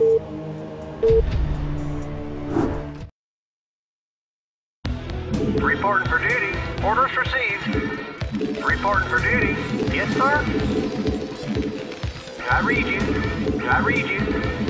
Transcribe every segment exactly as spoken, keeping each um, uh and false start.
Reporting for duty. Orders received. Reporting for duty. Yes, sir. I read you. I read you.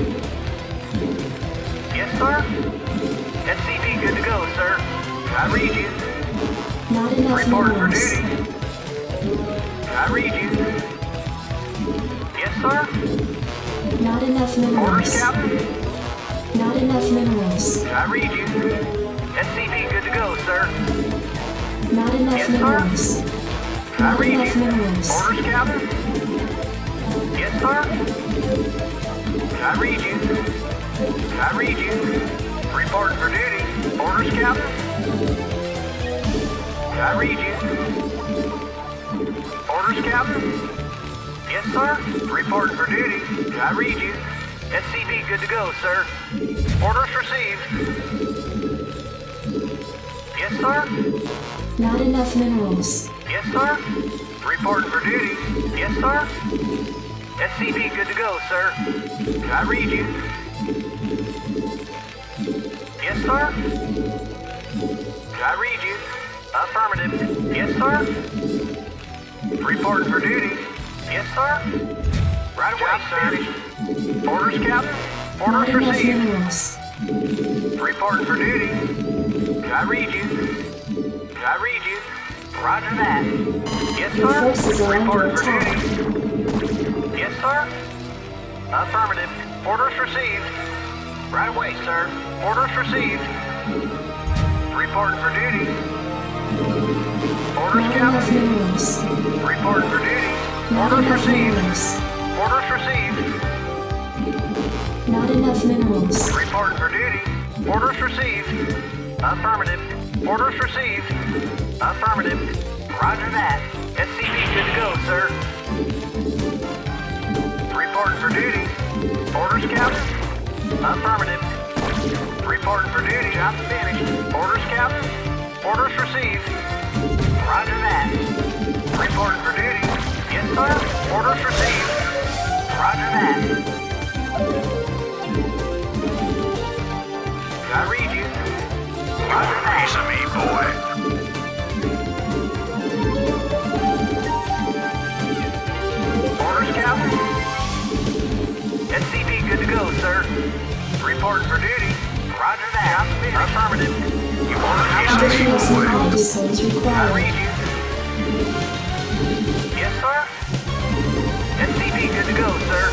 Yes, sir. S C V good to go, sir. I read you. Not enough Reporting for minerals. duty. I read you. Yes, sir. Not enough Orders, minerals. Captain. Not enough minerals. I read you. S C V good to go, sir. Not enough Yes, sir. minerals. I Not read enough you. minerals. Orders, Captain. Yes, sir. I read you. I read you. Reporting for duty. Orders, Captain. I read you. Orders, Captain. Yes, sir. Reporting for duty. I read you. S C V good to go, sir. Orders received. Yes, sir. Not enough minerals. Yes, sir. Reporting for duty. Yes, sir. S C V good to go, sir. I read you. Yes, sir. I read you. Affirmative. Yes, sir. Reporting for duty. Yes, sir. Right away, sir. Orders, Captain. Not Orders enough received. minerals. Reporting for duty. I read you. I read you. Roger that. Yes, Your sir. forces are under Reporting for attack. duty. Yes, sir. Affirmative. Orders received. Right away, sir. Orders received. Reporting for duty. Orders, Not enough Captain. minerals. Reporting for duty. Not Orders enough received. minerals. Orders received. Not enough minerals. Reporting for duty. Orders received. Affirmative. Orders received. Affirmative. Roger that. S C V good to go, sir. Reporting for duty. Orders, Captain. Affirmative. Reporting for duty. Job finished. Orders, Captain. Orders received. Roger that. Reporting for duty. Yes, sir. Orders received. Roger that. I read you. Roger that. Piece of me, boy. Orders, Captain. S C V good to go, sir. Reporting for duty. Roger that. Affirmative. You want a piece of me, Additional supply boy? depots I required. read you. Yes, sir. S C V good to go, sir.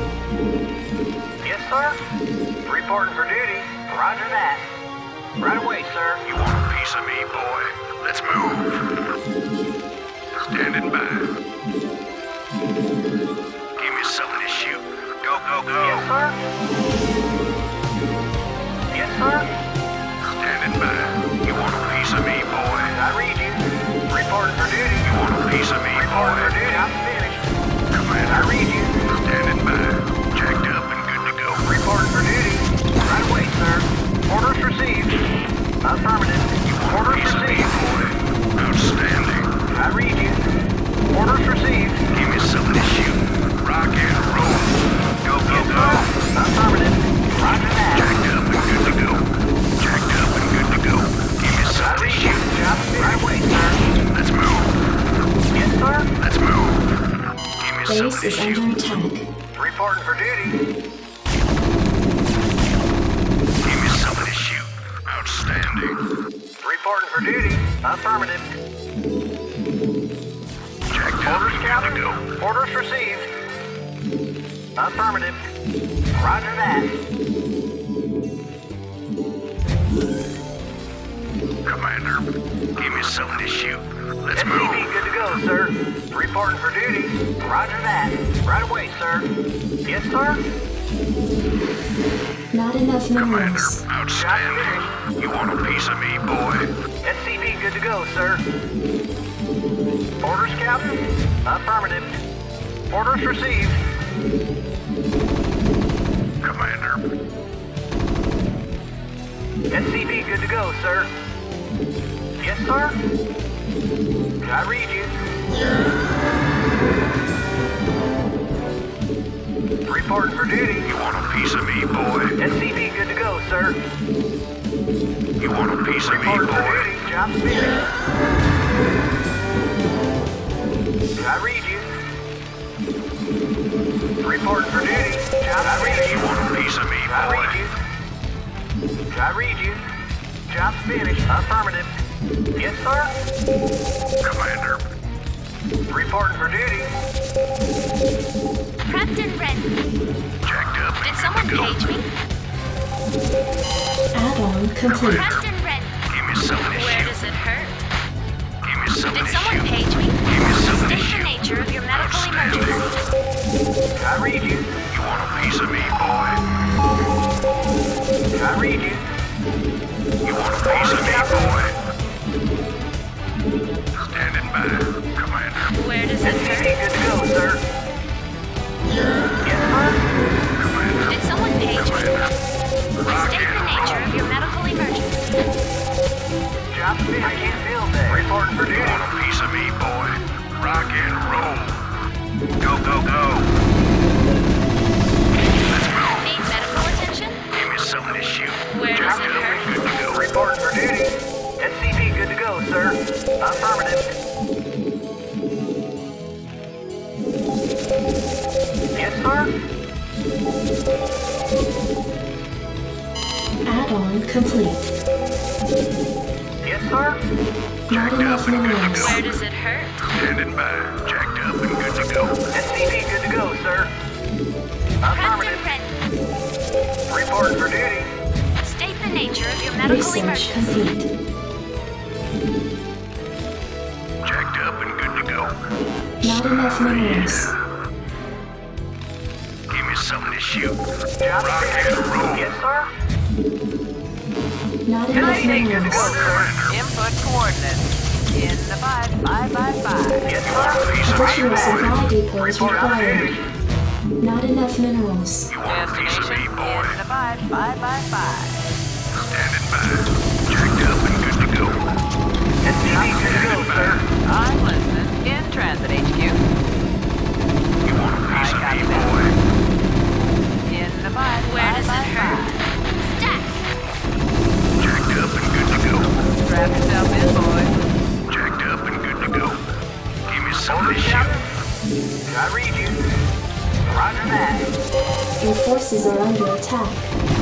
Yes, sir. Reporting for duty. Roger that. Right away, sir. You want a piece of me, boy? Let's move. Standing by. Give me something to shoot. Go, go, go. Yes, sir. Yes, sir. Standing by. You want a piece of me, boy? I read you. Reporting for duty. You want a piece of me, Reporting for boy? duty. I'm finished. I Commander, read you. standing by. Jacked up and good to go. Reporting for duty. Right away, sir. Orders received. Affirmative. You want a Orders piece of me, received. boy? Outstanding. I read you. Orders received. Give me something to shoot. Rock and roll. Go, go, Yes, go. sir. Affirmative. Roger that. Jacked up and good to go. Jacked up and good to go. Give me I something to read you. shoot. Job right away, sir. Let's move. Yes, sir. Let's move. Give me Base something to is shoot. under attack. Reporting for duty. Give me something to shoot. Outstanding. Reporting for duty. Affirmative. Jacked up Orders, and good Captain. to go. Orders received. Affirmative. Roger that. Commander, give me something to shoot. Let's S C V move. good to go, sir. Reporting for duty. Roger that. Right away, sir. Yes, sir. Not enough Commander, minerals. outstanding. You want a piece of me, boy? S C V good to go, sir. Orders, Captain? Affirmative. Orders received. Commander, S C V good to go, sir. Yes, sir. I read you. Reporting for duty. You want a piece of me, boy? S C V good to go, sir. You want a piece of me, Reporting for boy? duty. Job finished. I read you. Reporting for duty. Job I read You you. want a piece of me, I read boy? you. I read you. Job finished. Affirmative. Yes, sir. Commander, Reporting for duty. Captain Ren, jacked up. did someone Go. page me? Add-on complete. Captain Ren, Give me something to where shoot. does it hurt? Give me something Did to someone shoot. page me? Give me something to State the shoot. nature of your medical Outstanding. emergency. I read you. You want a piece of me, boy? I read you. You want a piece of me, boy? Standing by, Commander. Where does it S C V hurt? good to go, sir. Yes, sir. Commander, Did someone page me? Commander. Rock State the and nature of roll. your medical emergency. Job finished. I can't feel that. Reporting for You duty. want a piece of me, boy? Rock and roll. Go, go, go. Let's move. Need medical attention? Give me something to shoot. Where does Jacked it up hurt? and good to go. Reporting for duty. S C V good to go, sir. Affirmative. Yes, sir. Add-on complete. Yes, sir. Not enough minerals. Where does it hurt? Standing by, jacked up and good to go. S C V good to go, sir. Captain Affirmative. Ren, Reporting for duty. state the nature of your medical Research emergency. complete. Jacked up and good to go. Not enough minerals. Give me something to shoot. Job Rock finished. and roll. Yes, sir. Not enough Good to go, minerals. sir. Input coordinates in the five five five five. Yes, sir. Piece of me, Additional supply boy. depots Report out required. duty. Not enough minerals. You want a piece of Destination me, boy? in the five five five five. Standing by, jacked up and good to go. S C V good to go, sir. I'm listening. In transit H Q. You want a piece I of got me, that. boy? In the five Where five does it five hurt? five. Stack. Jacked up and good to go. Strap yourself in, boy. Jacked up and good to go. Give me something Orders, to shoot. Captain. I read you. Roger that. Your forces are under attack.